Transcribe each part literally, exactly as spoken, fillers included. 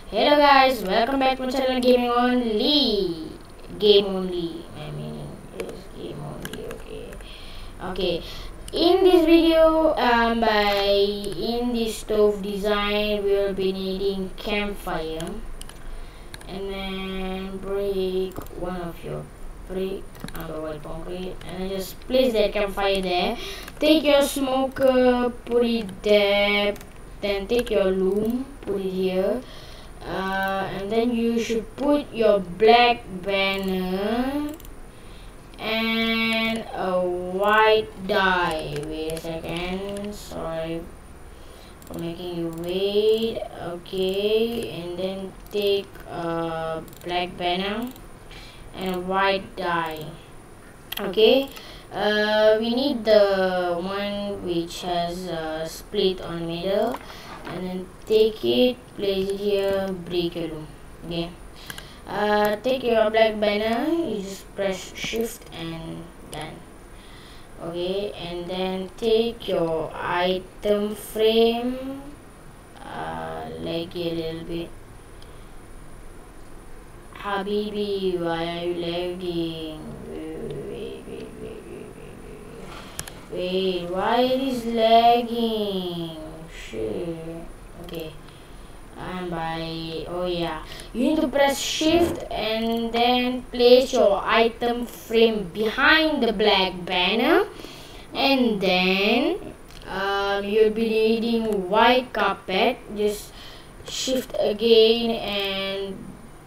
Hello guys, welcome back to my channel Gaming Only. Game Only. I mean, it's Game Only. Okay. Okay. In this video, um, by in this stove design, we will be needing campfire, and then break one of your brick under white concrete, and then just place that campfire there. Take your smoker, put it there. Then take your loom, put it here. Uh, and then you should put your black banner and a white dye. Wait a second, sorry for making you wait. Okay, and then take a black banner and a white dye. Okay, uh, we need the one which has a split on the middle, and then take it, place it here, break your loom. Okay, uh, take your black banner, you just press shift and done. Okay, and then take your item frame, uh, lag it a little bit. Habibi, why are you lagging? Wait, wait, wait, wait, wait, wait. Wait, why it is lagging? Shit. Okay. And by oh yeah, you need to press shift and then place your item frame behind the black banner, and then um, you'll be needing white carpet. Just shift again and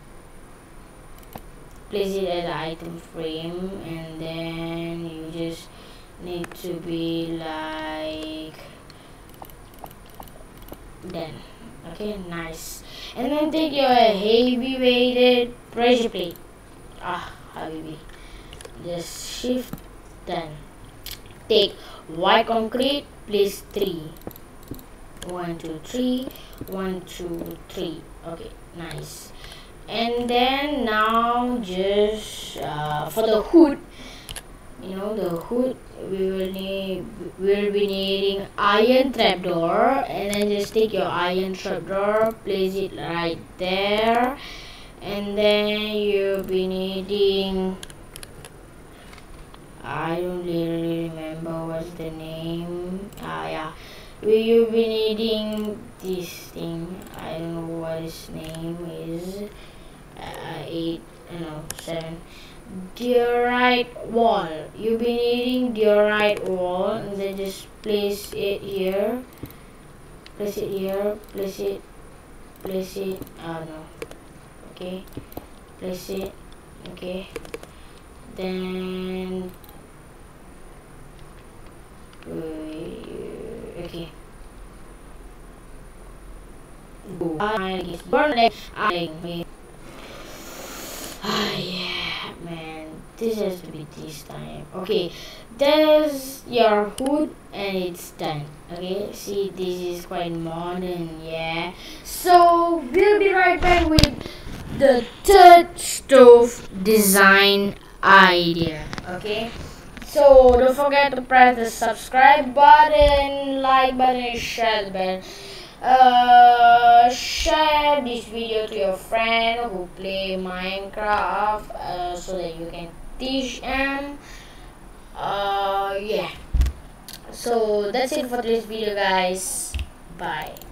place it as the item frame, and then you just need to be like done. Okay, nice. And then take your heavy weighted pressure plate. Ah, habibi. Just shift, done. Take white concrete, place three. One, two, three. One, two, three. Okay, nice. And then now just uh, for the hood, you know, the hood, we will need we'll be needing iron trapdoor, and then just take your iron trapdoor, place it right there, and then you'll be needing, I don't really remember what's the name. Ah yeah, we will be needing this thing. I don't know what its name is. Uh, eight, no, seven. Diorite wall. You'll be needing diorite wall, and then just place it here. Place it here. Place it. Place it. Oh no. Okay. Place it. Okay. Then. Okay. Go. Ah yeah, man, this has to be this time. Okay, there's your hood and it's done. Okay, see, this is quite modern, yeah. So we'll be right back with the third stove design idea. Okay, so don't forget to press the subscribe button, like button, and share the bell. Uh, share this video to your friend who play Minecraft, uh, so that you can teach them. Uh, yeah. So that's it for this video, guys. Bye.